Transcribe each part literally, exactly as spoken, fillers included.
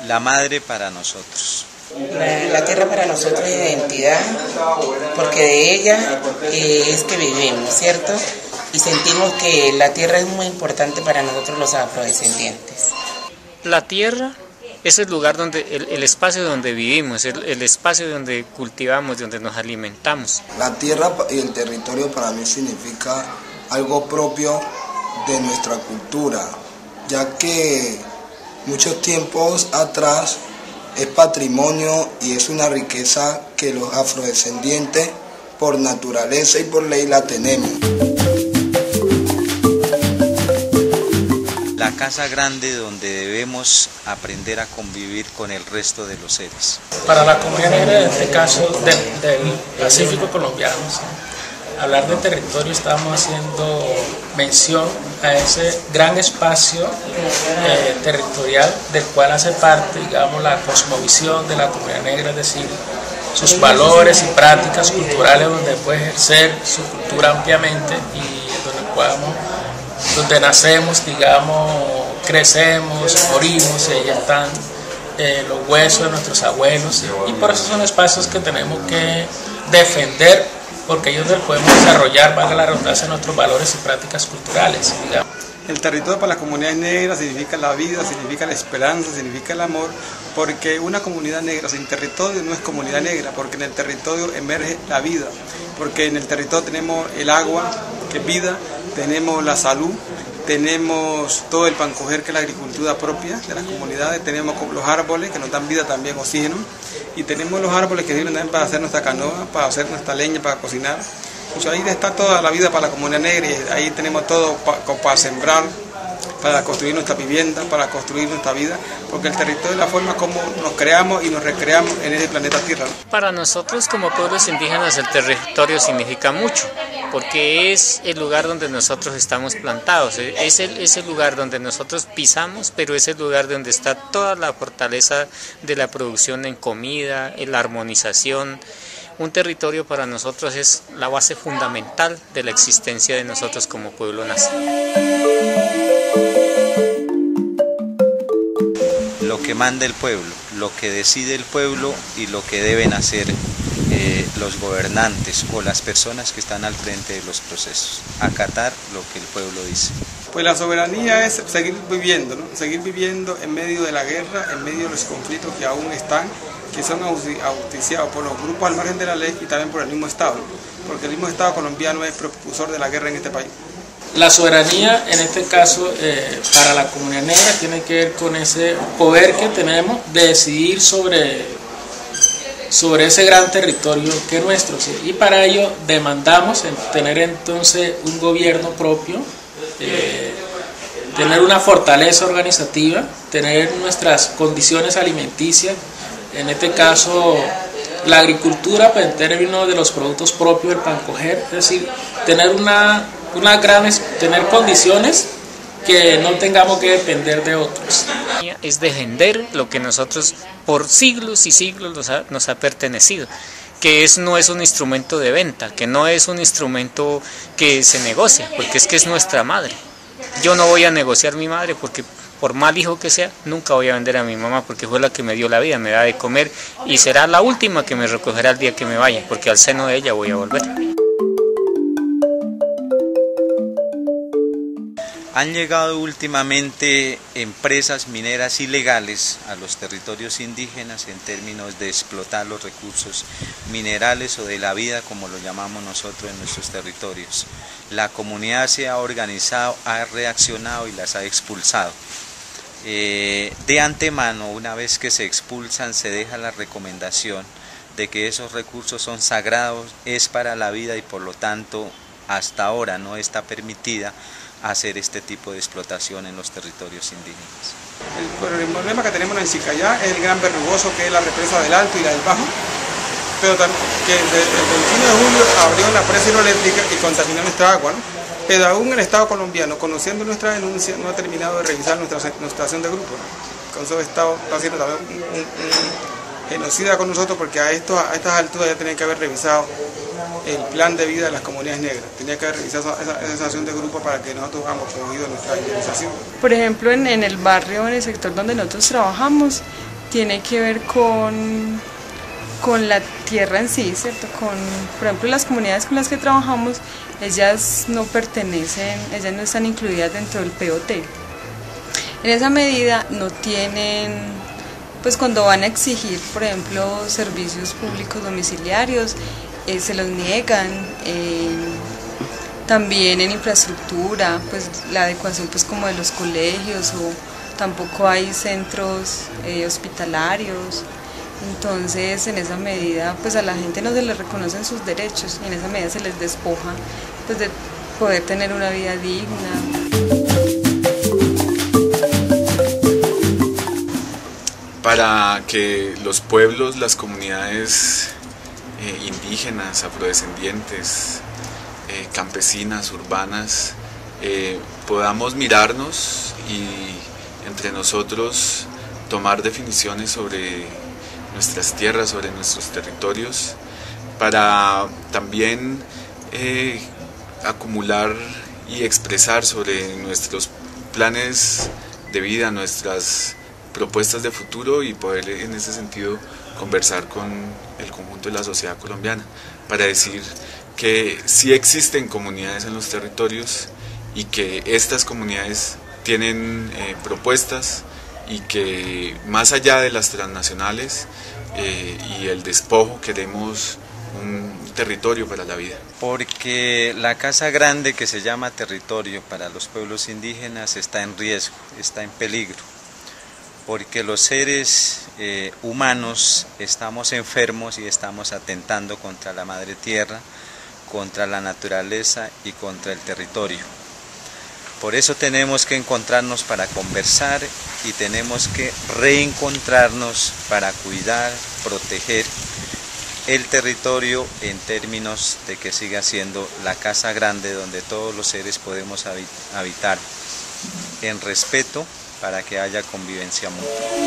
La madre para nosotros. La, la tierra para nosotros es identidad, porque de ella eh, es que vivimos, ¿cierto? Y sentimos que la tierra es muy importante para nosotros los afrodescendientes. La tierra es el lugar donde, el, el espacio donde vivimos, el, el espacio donde cultivamos, donde nos alimentamos. La tierra y el territorio para mí significa algo propio de nuestra cultura, ya que muchos tiempos atrás es patrimonio y es una riqueza que los afrodescendientes por naturaleza y por ley la tenemos. La casa grande donde debemos aprender a convivir con el resto de los seres. Para la comunidad negra, en este caso del, del Pacífico colombiano, hablar de territorio, estamos haciendo mención a ese gran espacio eh, territorial del cual hace parte, digamos, la cosmovisión de la comunidad negra, es decir, sus valores y prácticas culturales donde puede ejercer su cultura ampliamente y donde podamos, donde nacemos, digamos, crecemos, morimos, y ahí están eh, los huesos de nuestros abuelos, y por eso son espacios que tenemos que defender, porque ellos podemos desarrollar, valga la redundancia, nuestros valores y prácticas culturales, digamos. El territorio para las comunidades negras significa la vida, significa la esperanza, significa el amor, porque una comunidad negra sin territorio no es comunidad negra, porque en el territorio emerge la vida, porque en el territorio tenemos el agua, que es vida, tenemos la salud, tenemos todo el pancoger, que es la agricultura propia de las comunidades, tenemos los árboles que nos dan vida también, oxígeno, y tenemos los árboles que sirven también para hacer nuestra canoa, para hacer nuestra leña, para cocinar. Pues ahí está toda la vida para la comunidad negra, y ahí tenemos todo para, para sembrar, para construir nuestra vivienda, para construir nuestra vida, porque el territorio es la forma como nos creamos y nos recreamos en ese planeta Tierra. Para nosotros como pueblos indígenas el territorio significa mucho, porque es el lugar donde nosotros estamos plantados, es el, es el lugar donde nosotros pisamos, pero es el lugar donde está toda la fortaleza de la producción en comida, en la armonización. Un territorio para nosotros es la base fundamental de la existencia de nosotros como pueblo nacido. Lo que manda el pueblo, lo que decide el pueblo y lo que deben hacer eh, los gobernantes o las personas que están al frente de los procesos, acatar lo que el pueblo dice. Pues la soberanía es seguir viviendo, ¿no? Seguir viviendo en medio de la guerra, en medio de los conflictos que aún están, que son auspiciados por los grupos al margen de la ley y también por el mismo Estado, porque el mismo Estado colombiano es propulsor de la guerra en este país. La soberanía, en este caso, eh, para la comunidad negra, tiene que ver con ese poder que tenemos de decidir sobre, sobre ese gran territorio que es nuestro, ¿sí? Y para ello demandamos tener entonces un gobierno propio, eh, tener una fortaleza organizativa, tener nuestras condiciones alimenticias, en este caso la agricultura, pues, en términos de los productos propios del pancoger, es decir, tener una, una gran, tener condiciones que no tengamos que depender de otros. Es defender lo que nosotros por siglos y siglos nos ha, nos ha pertenecido, que es, no es un instrumento de venta, que no es un instrumento que se negocia, porque es que es nuestra madre. Yo no voy a negociar mi madre porque por mal hijo que sea, nunca voy a vender a mi mamá porque fue la que me dio la vida, me da de comer y será la última que me recogerá el día que me vaya, porque al seno de ella voy a volver. Han llegado últimamente empresas mineras ilegales a los territorios indígenas en términos de explotar los recursos minerales o de la vida, como lo llamamos nosotros en nuestros territorios. La comunidad se ha organizado, ha reaccionado y las ha expulsado. Eh, de antemano, una vez que se expulsan, se deja la recomendación de que esos recursos son sagrados, es para la vida y por lo tanto hasta ahora no está permitida hacer este tipo de explotación en los territorios indígenas. El, el problema que tenemos en Chicayá es el gran verrugoso, que es la represa del Alto y la del Bajo, pero también que el veintiuno de julio abrió la presa hidroeléctrica y contaminó nuestra agua, ¿no? Pero aún el Estado colombiano, conociendo nuestra denuncia, no ha terminado de revisar nuestra, nuestra acción de grupo, ¿no? Con eso el Estado está haciendo también un, un, un genocida con nosotros, porque a, esto, a estas alturas ya tenían que haber revisado el plan de vida de las comunidades negras. Tenía que haber revisado esa, esa acción de grupo para que nosotros hagamos cogido nuestra indemnización. Por ejemplo, en, en el barrio, en el sector donde nosotros trabajamos, tiene que ver con, con la tierra en sí, ¿cierto? Con, por ejemplo, las comunidades con las que trabajamos, ellas no pertenecen, ellas no están incluidas dentro del P O T. En esa medida no tienen, pues cuando van a exigir, por ejemplo, servicios públicos domiciliarios, eh, se los niegan. Eh, también en infraestructura, pues la adecuación pues como de los colegios, o tampoco hay centros eh, hospitalarios. Entonces, en esa medida, pues a la gente no se les reconocen sus derechos, y en esa medida se les despoja pues de poder tener una vida digna. Para que los pueblos, las comunidades eh, indígenas, afrodescendientes, eh, campesinas, urbanas, eh, podamos mirarnos y entre nosotros tomar definiciones sobre nuestras tierras, sobre nuestros territorios, para también eh, acumular y expresar sobre nuestros planes de vida, nuestras propuestas de futuro, y poder en ese sentido conversar con el conjunto de la sociedad colombiana para decir que sí existen comunidades en los territorios y que estas comunidades tienen eh, propuestas, y que más allá de las transnacionales eh, y el despojo queremos un territorio para la vida. Porque la casa grande que se llama territorio para los pueblos indígenas está en riesgo, está en peligro. Porque los seres eh, humanos estamos enfermos y estamos atentando contra la madre tierra, contra la naturaleza y contra el territorio. Por eso tenemos que encontrarnos para conversar, y tenemos que reencontrarnos para cuidar, proteger el territorio en términos de que siga siendo la casa grande donde todos los seres podemos habitar en respeto, para que haya convivencia mutua.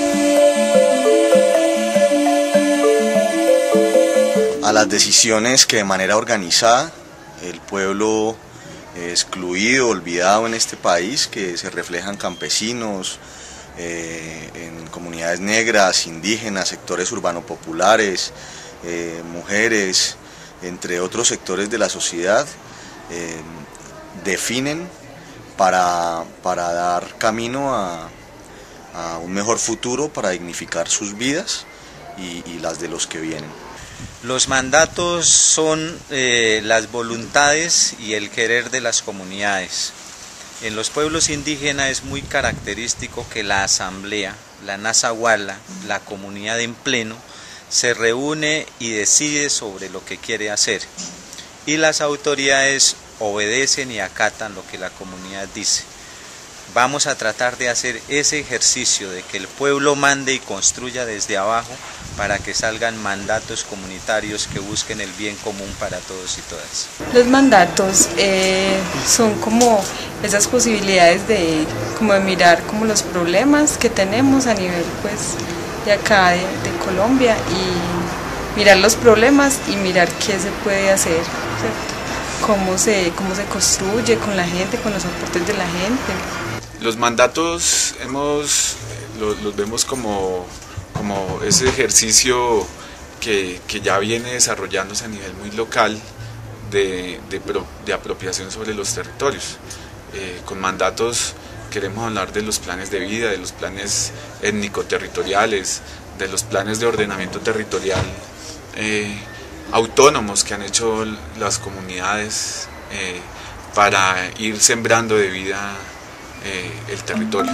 A las decisiones que de manera organizada el pueblo excluido, olvidado en este país, que se reflejan campesinos, eh, en comunidades negras, indígenas, sectores urbano-populares, eh, mujeres, entre otros sectores de la sociedad, eh, definen Para, para dar camino a, a un mejor futuro, para dignificar sus vidas y, y las de los que vienen. Los mandatos son eh, las voluntades y el querer de las comunidades. En los pueblos indígenas es muy característico que la asamblea, la nazahuala, la comunidad en pleno, se reúne y decide sobre lo que quiere hacer. Y las autoridades obedecen y acatan lo que la comunidad dice. Vamos a tratar de hacer ese ejercicio de que el pueblo mande y construya desde abajo, para que salgan mandatos comunitarios que busquen el bien común para todos y todas. Los mandatos eh, son como esas posibilidades de, como de mirar como los problemas que tenemos a nivel pues de acá de, de Colombia, y mirar los problemas y mirar qué se puede hacer, ¿cierto? Cómo se, cómo se construye con la gente, con los aportes de la gente. Los mandatos hemos, los, los vemos como, como ese ejercicio que, que ya viene desarrollándose a nivel muy local de, de, de apropiación sobre los territorios. Eh, con mandatos queremos hablar de los planes de vida, de los planes étnico-territoriales, de los planes de ordenamiento territorial eh, autónomos que han hecho las comunidades eh, para ir sembrando de vida eh, el territorio.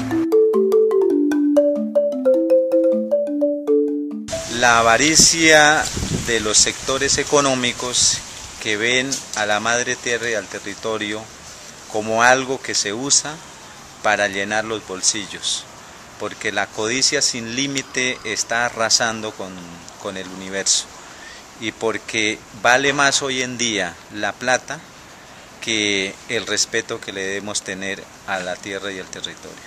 La avaricia de los sectores económicos que ven a la madre tierra y al territorio como algo que se usa para llenar los bolsillos, porque la codicia sin límite está arrasando con, con el universo, y porque vale más hoy en día la plata que el respeto que le debemos tener a la tierra y al territorio.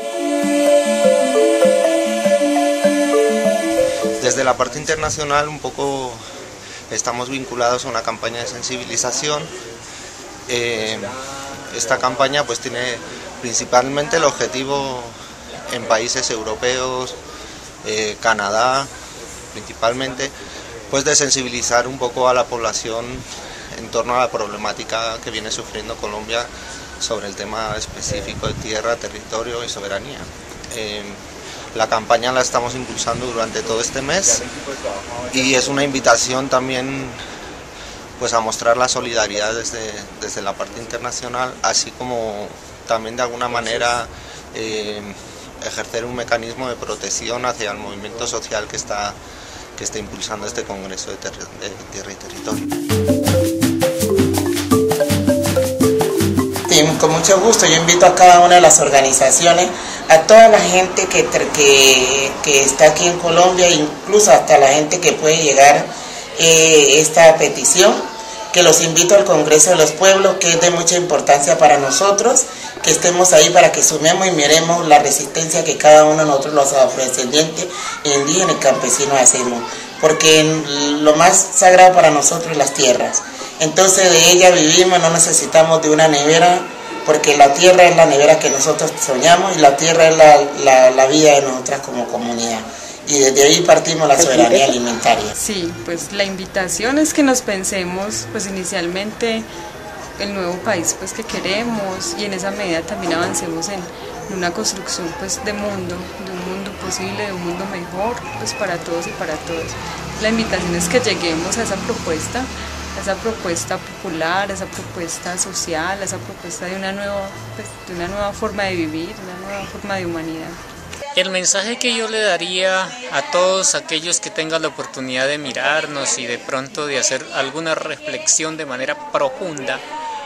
Desde la parte internacional un poco estamos vinculados a una campaña de sensibilización. Eh, esta campaña pues tiene principalmente el objetivo en países europeos eh, Canadá principalmente, pues de sensibilizar un poco a la población en torno a la problemática que viene sufriendo Colombia sobre el tema específico de tierra, territorio y soberanía. Eh, la campaña la estamos impulsando durante todo este mes y es una invitación también pues a mostrar la solidaridad desde, desde la parte internacional, así como también de alguna manera eh, ejercer un mecanismo de protección hacia el movimiento social que está, que está impulsando este Congreso de, ter de Tierra y Territorio. Sí, con mucho gusto, yo invito a cada una de las organizaciones, a toda la gente que, que, que está aquí en Colombia, incluso hasta la gente que puede llegar eh, esta petición, que los invito al Congreso de los Pueblos, que es de mucha importancia para nosotros, que estemos ahí para que sumemos y miremos la resistencia que cada uno de nosotros los afrodescendientes, indígenas y campesinos hacemos, porque lo más sagrado para nosotros es las tierras. Entonces de ella vivimos, no necesitamos de una nevera, porque la tierra es la nevera que nosotros soñamos y la tierra es la, la, la vida de nosotras como comunidad. Y desde ahí partimos la soberanía alimentaria. Sí, pues la invitación es que nos pensemos pues inicialmente el nuevo país pues que queremos y en esa medida también avancemos en una construcción pues de mundo, de un mundo posible, de un mundo mejor pues para todos y para todos. La invitación es que lleguemos a esa propuesta, a esa propuesta popular, a esa propuesta social, a esa propuesta de una nueva, pues, de una nueva forma de vivir, una nueva forma de humanidad. El mensaje que yo le daría a todos aquellos que tengan la oportunidad de mirarnos y de pronto de hacer alguna reflexión de manera profunda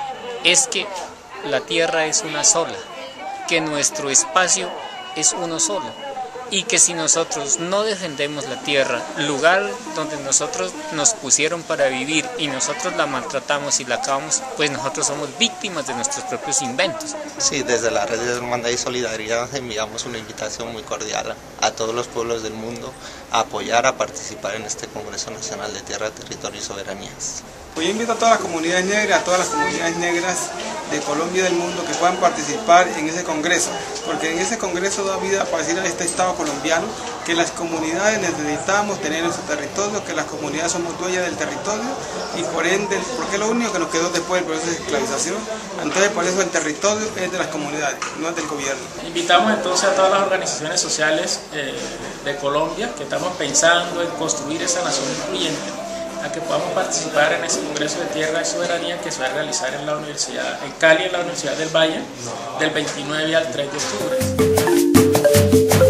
es que la tierra es una sola, que nuestro espacio es uno solo y que si nosotros no defendemos la tierra, lugar donde nosotros nos pusieron para vivir y nosotros la maltratamos y la acabamos, pues nosotros somos víctimas de nuestros propios inventos. Sí, desde la red de Hermandad y Solidaridad enviamos una invitación muy cordial a todos los pueblos del mundo a apoyar, a participar en este Congreso Nacional de Tierra, Territorio y Soberanías. Pues yo invito a todas las comunidades negras, a todas las comunidades negras de Colombia y del mundo que puedan participar en ese congreso, porque en ese congreso da vida para decir a este Estado colombiano que las comunidades necesitamos tener en su territorio, que las comunidades somos dueñas del territorio y por ende, porque es lo único que nos quedó después del proceso de esclavización, entonces por eso el territorio es de las comunidades, no es del gobierno. Invitamos entonces a todas las organizaciones sociales eh, de Colombia que estamos pensando en construir esa nación incluyente, a que podamos participar en ese Congreso de Tierra y Soberanía que se va a realizar en la Universidad, en Cali, en la Universidad del Valle, del veintinueve al tres de octubre.